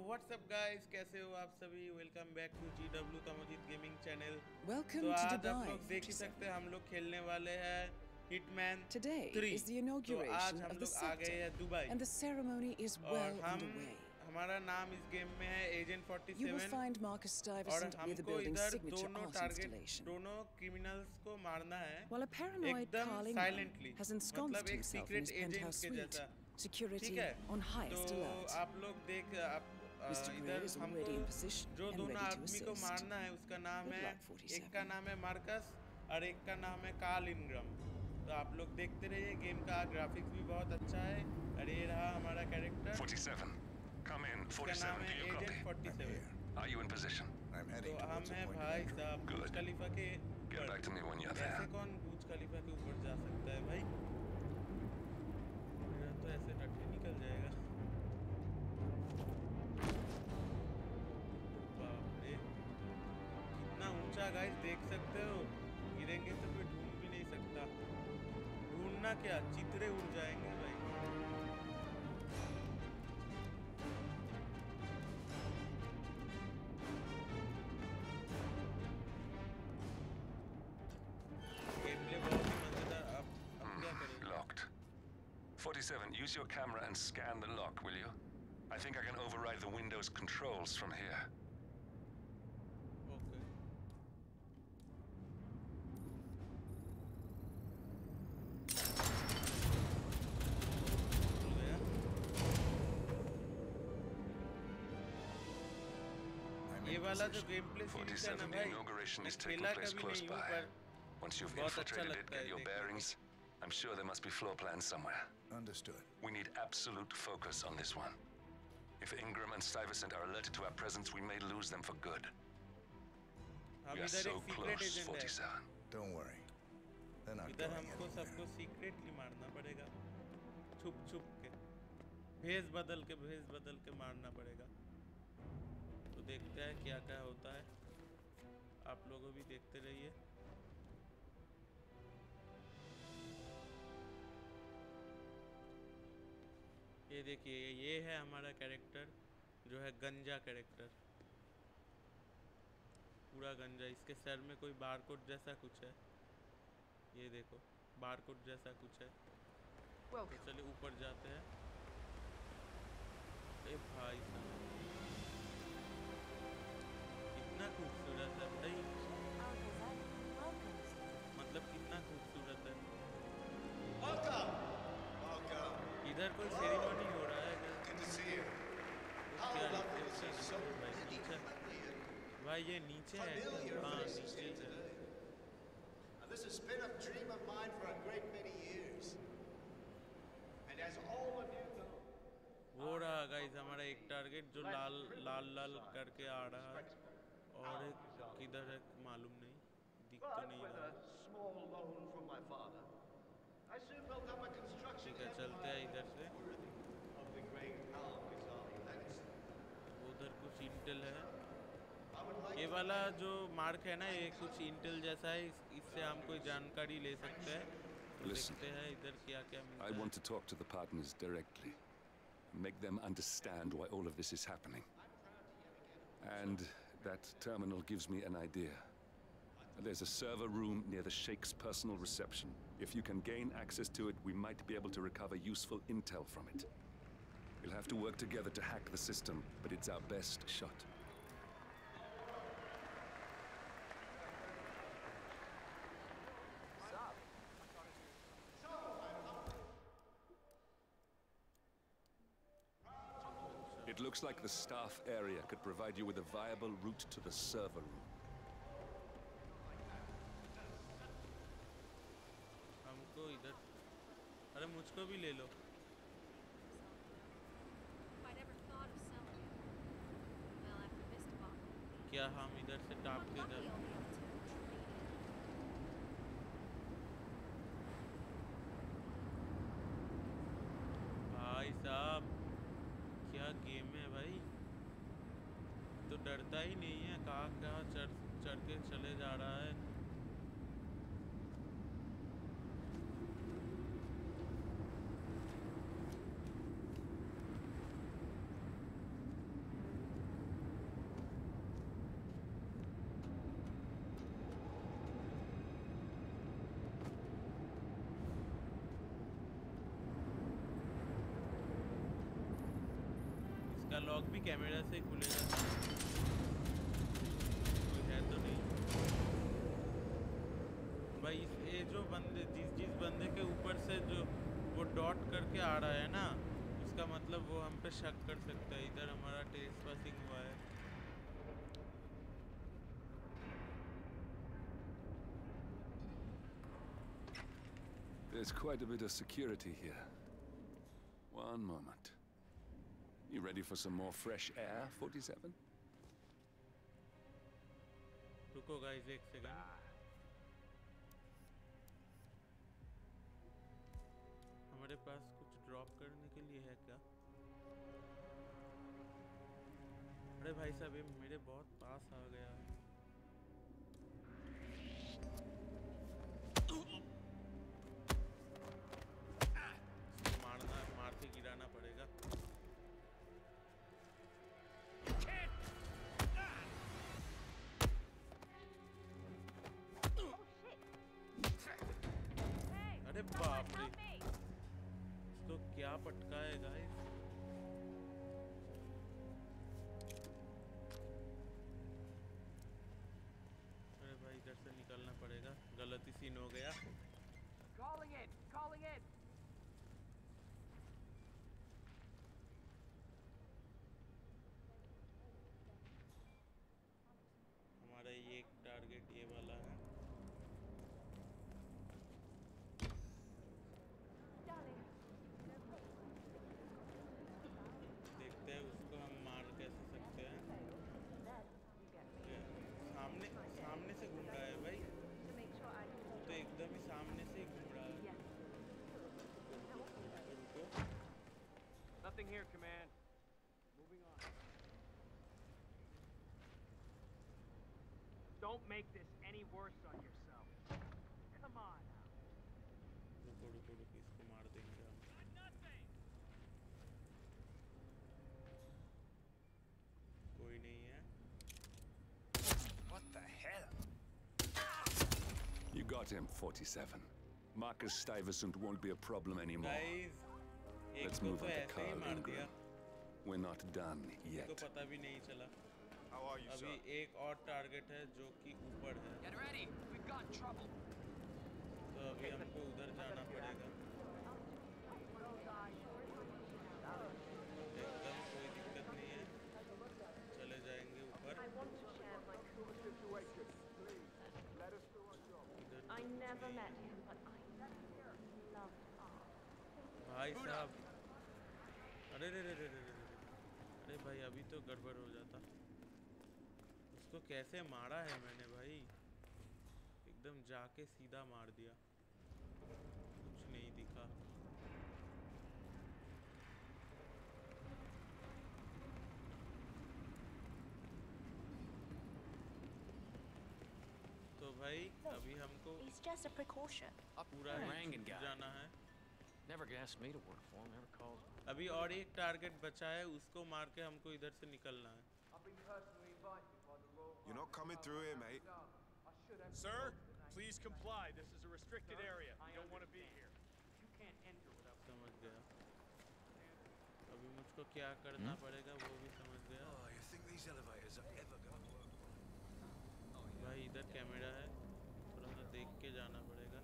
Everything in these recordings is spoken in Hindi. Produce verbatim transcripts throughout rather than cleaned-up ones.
व्हाट्सअप गाइस, कैसे हो आप सभी। Welcome back to G W Tamojit gaming channel. Welcome तो to आज Dubai, आप लोग देख ही सकते हैं, हम लोग खेलने वाले हैं Hitman Today three. is the तो inauguration आज हम of the लोग आ गए sector, हैं Dubai and the ceremony is और well हम underway. हमारा नाम इस गेम में है एजेंट You will सैंतालीस find Marcus और Stuyvesant near the हमको building's इधर signature दोनों art टारगेट installation. दोनों क्रिमिनल्स को मारना है While a paranoid एकदम Carl Ingram silently, has ensconced मतलब एक himself in secret his agent penthouse के suite, जैसा। security ठीक है, on तो highest alert. आप लोग देख आप आ, Mister Gray इधर is हमको already in position जो and दोनों ready to आदमी को assist. मारना है उसका नाम Good है, luck, एक forty-seven. का नाम है मार्कस और एक का नाम है कार्ल इनग्रम। तो आप लोग देखते रहिए, गेम का ग्राफिक्स भी बहुत अच्छा है। और ये रहा हमारा कैरेक्टर forty-seven. Come in, इसका नाम forty-seven. है Do you एजेंट copy? सैंतालीस। Are you in position? I'm तो heading हम towards a हैं point of भाई entry. साहब बुर्ज Good. खलीफा के Get ऊपर। back to me when you're ऐसे there. कौन बुर्ज खलीफा के ऊपर जा सकता है भाई, मेरा तो ऐसे टट्टी निकल जाएगा। बाप रे, कितना ऊंचा गाइस, देख सकते हो। गिरेंगे तो कोई ढूंढ भी नहीं सकता, ढूंढना क्या, चित्रे उड़ जाएंगे भाई। गेम प्ले बहुत ही मजेदार। अब अब क्या करें? Locked. forty-seven, use your camera and scan the lock, will you? I think I can override the Windows controls from here. Okay, हो गया। I'm ये in वाला जो position. गेम प्ले सीरीज है ना forty-seven, the भाई, inauguration मैं is taking खेला place कभी close नहीं हूँ, by. पर Once you've बहुत अच्छा infiltrated लगता it, है get your देखने को। bearings. I'm sure there must be floor plans somewhere. Understood. We need absolute focus on this one. If Ingram and Stuyvesant are alerted to our presence, we may lose them for good. हम We are इधर so एक सीक्रेट close, एजेंट है, forty-seven. Don't worry. They're not इधर going हमको सबको anywhere. सीक्रेटली मारना पड़ेगा, छुप छुप के, भेस बदल के भेस बदल के मारना पड़ेगा। तो देखते हैं क्या क्या होता है, आप लोगों भी देखते रहिए। ये देखिए, ये है हमारा कैरेक्टर जो है गंजा कैरेक्टर, पूरा गंजा। इसके सर में कोई बारकोड जैसा कुछ है, ये देखो बारकोड जैसा कुछ है। तो चलिए ऊपर जाते हैं। ए भाई साहब, कितना खूबसूरत है भाई, मतलब कितना खूबसूरत है। इधर कोई सेरेमनी हो रहा है क्या? क्या रिसेप्शन है भाई? नीचे भाई, ये नीचे है क्या? हाँ नीचे ही है। This has been a dream of mine for a great many years. And as all of you know, वो रहा गाइस हमारा एक टारगेट जो लाल लाल लाल करके आ रहा है, और एक किधर है मालूम नहीं, दिख तो नहीं with रहा। a small loan from my father, I soon built up a construction ठीक है, चलते हैं इधर से। of the great Al Ghazali legacy. उधर कुछ इंटेल है, I would like ये वाला जो मार्क है ना, ये कुछ इंटेल जैसा है, इस, इससे हम कोई जानकारी ले सकते हैं। तो Listen, देखते हैं इधर क्या क्या मिलता I है। want to talk to the partners directly. Make them understand why all of this is happening. And that terminal gives me an idea. There's a server room near the Sheikh's personal reception. If you can gain access to it, we might be able to recover useful intel from it. We'll have to work together to hack the system, but it's our best shot. It looks like the staff area could provide you with a viable route to the server room. हमको इधर, अरे मुझको भी ले लो। क्या हम इधर से टाप के इधर? भाई साहब क्या गेम है भाई, तो डरता ही नहीं है, कहाँ कहाँ चढ़ चढ़ के चले जा रहा है। लॉक भी कैमरा से खुलेगा, कोई है तो नहीं भाई। ये जो बंदे जिस जिस बंदे के ऊपर से जो वो डॉट करके आ रहा है ना, उसका मतलब वो हम पे शक कर सकता है। इधर हमारा टेस्ट पासिंग हुआ है। There's quite a bit of security here. One moment. You ready for some more fresh air, forty-seven? रुको गाइस एक सेकंड। हमारे पास कुछ ड्रॉप करने के लिए है क्या? अरे भाई साहब ये मेरे बहुत पास आ गया है। मारना मार के गिराना पड़ेगा। अरे बाप रे, तो क्या पटका है गाइस। अरे भाई इधर से निकलना पड़ेगा, गलती सीन हो गया। Calling in, calling in. हमारा ये एक टारगेट ये वाला है। देखते हैं उसको हम मार कैसे सकते हैं। सामने सामने से घूम रहा है भाई, तो एकदम ही सामने से ही घूम रहा है। रुको। Nothing here, command. Moving on. Don't make this any worse on yourself. Come on now. रुको रुको रुको, इसको मार देंगे हम। कोई नहीं है। What the hell? You got him, forty-seven. Marcus Stuyvesant won't be a problem anymore. Guys एक Let's को move तो on to ऐसे ही Carl मार दिया, Ingram. We're not done इसको yet. पता भी नहीं चला। How are you, अभी sir? एक और टारगेट है जो कि ऊपर है, Get ready. We've got trouble. तो अभी हमको उधर जाना पड़ेगा। एकदम कोई दिक्कत नहीं है, चले जाएंगे ऊपर। I want to share my cool situation. इधर I तो never कुछ met नहीं him, but I loved art. है। भाई साहब, अरे रे रे रे रे रे रे। अरे भाई अभी तो गड़बड़ हो जाता। उसको कैसे मारा है मैंने भाई, एकदम जाके सीधा मार दिया, कुछ नहीं दिखा। तो भाई अभी हमको It's just a precaution. पूरा Rangan guy. जाना है। Never asked me to work for him. Never calls me. अभी और एक टारगेट बचा है, उसको मार के हमको इधर से निकलना है। You're not coming through here, mate. Sir, please comply. This is a restricted area. You don't want to be here. You can't enter without. समझ गया। अभी मुझको क्या करना पड़ेगा वो भी समझ गया। Oh, you think these elevators are ever gonna work? भाई इधर कैमरा है, थोड़ा सा देख के जाना पड़ेगा।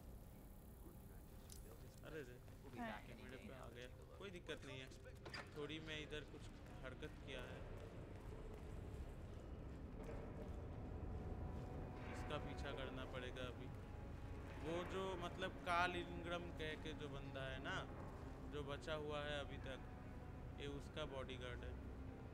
अरे रे कैमरे पे आ गया, कोई दिक्कत नहीं है। थोड़ी मैं इधर कुछ हरकत किया है, इसका पीछा करना पड़ेगा अभी। वो जो मतलब कार्ल इंग्रम कह के जो बंदा है ना, जो बचा हुआ है अभी तक, ये उसका बॉडीगार्ड है।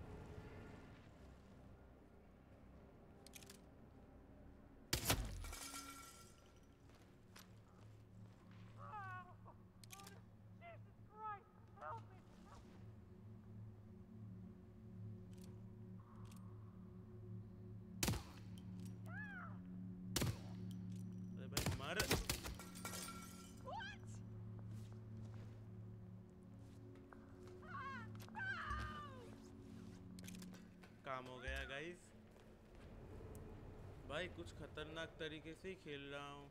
अरे भाई मर। काम हो गया गाइस। भाई कुछ खतरनाक तरीके से ही खेल रहा हूँ,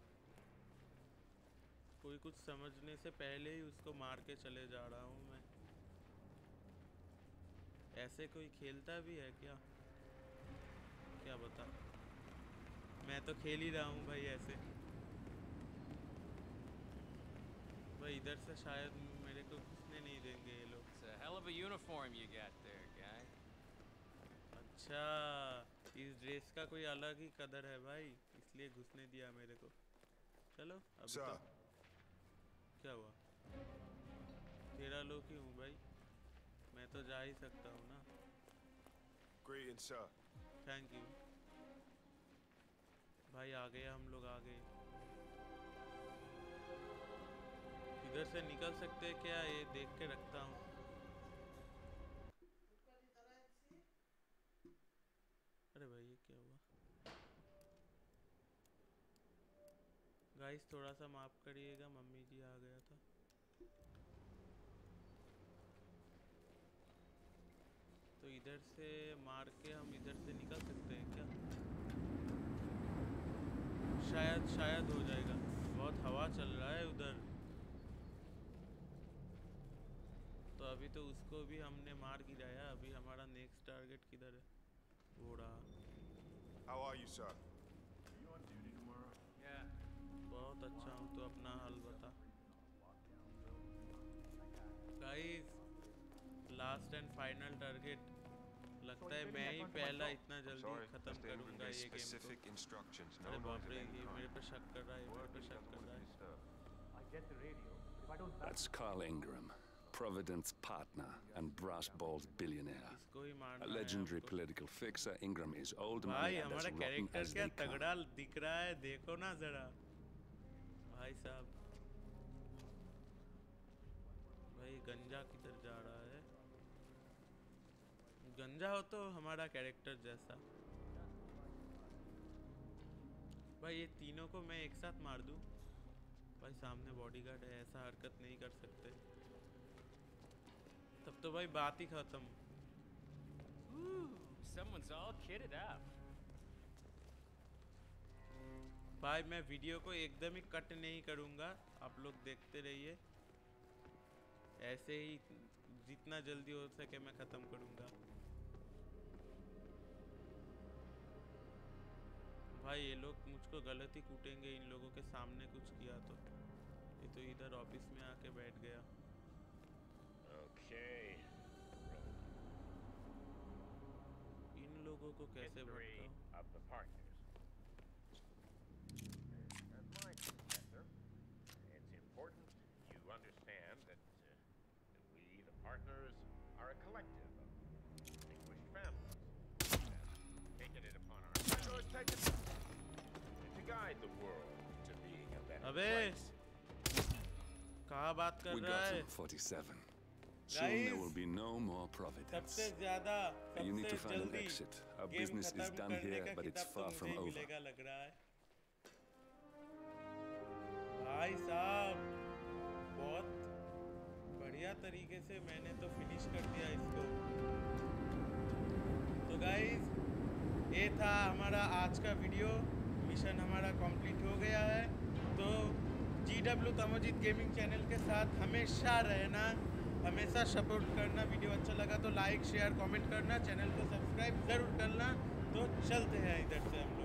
कोई कुछ समझने से पहले ही उसको मार के चले जा रहा हूँ मैं। ऐसे कोई खेलता भी है क्या? क्या बता, मैं तो खेल ही रहा हूँ भाई ऐसे। भाई इधर से शायद मेरे को घुसने नहीं देंगे ये लोग। It's a hell of a uniform you got there, guy. अच्छा, इस ड्रेस का कोई अलग ही कदर है भाई, इसलिए घुसने दिया मेरे को। चलो अभी Sir. तो क्या हुआ? तेरा लोग ही हूँ भाई, मैं तो जा ही सकता हूँ ना। Greetings, sir. थैंक यू भाई, आ गए हम लोग, आ गए। इधर से निकल सकते हैं क्या? ये देख के रखता हूँ। अरे भाई ये क्या हुआ? गाइस थोड़ा सा माफ करिएगा, मम्मी जी आ गया था। तो इधर से मार के हम इधर से निकल सकते हैं क्या? शायद शायद हो जाएगा। बहुत हवा चल रहा है उधर। तो अभी तो उसको भी हमने मार गिराया। अभी हमारा नेक्स्ट टारगेट किधर है? वो रहा। How are you, sir? Yeah. बहुत अच्छा हूँ, तो अपना हाल बता। Guys last and final target, लगता है मैं ही पहला इतना जल्दी खत्म करूंगा ये गेम को। instructions. अरे बाप रे, ये मेरे पे शक कर रहा है, ये मेरे पे शक कर रहा है। I get the radio, but if I don't back That's Carl Ingram, Providence partner and brass-balled billionaire. इसको ही मारना A है legendary हमको। political fixer, Ingram is old भाई money and as हमारा rotten कैरेक्टर as क्या they come. तगड़ा दिख रहा है, देखो ना जरा भाई साहब। भाई गंजा किधर जा रहा है? गंजा हो तो हमारा कैरेक्टर जैसा। भाई ये तीनों को मैं एक साथ मार दूं? भाई सामने बॉडीगार्ड है, ऐसा हरकत नहीं कर सकते। तब तो भाई बात ही खत्म। Ooh, someone's all kitted up. भाई मैं वीडियो को एकदम ही कट नहीं करूंगा, आप लोग देखते रहिए। ऐसे ही जितना जल्दी हो सके मैं खत्म करूंगा। भाई ये लोग मुझको गलत ही कूटेंगे, इन लोगों के सामने कुछ किया तो। ये तो इधर ऑफिस में आके बैठ गया। Okay. इन लोगों को कैसे History भटकाऊं? of the partners. As my successor, it's important you understand that uh, we, the partners, are a collective of distinguished families. Taking it upon ourselves to guide the world to being a better अबे place. कहाँ बात कर We रहा got है? to forty-seven. Soon there Guys, will be no more Providence. सबसे ज्यादा You need to सबसे find an जल्दी exit. Our game business is खत्म done करने here, का but it's खिताब तो far मुझे from ही over. मिलेगा लग रहा है। भाई साहब बहुत बढ़िया तरीके से मैंने तो फिनिश कर दिया इसको। तो गाइस ये था हमारा आज का वीडियो। मिशन हमारा कंप्लीट हो गया है। तो G W Tamojit gaming channel के साथ हमेशा रहना, हमेशा सपोर्ट करना। वीडियो अच्छा लगा तो लाइक शेयर कमेंट करना, चैनल को सब्सक्राइब ज़रूर करना। तो चलते हैं इधर से हम।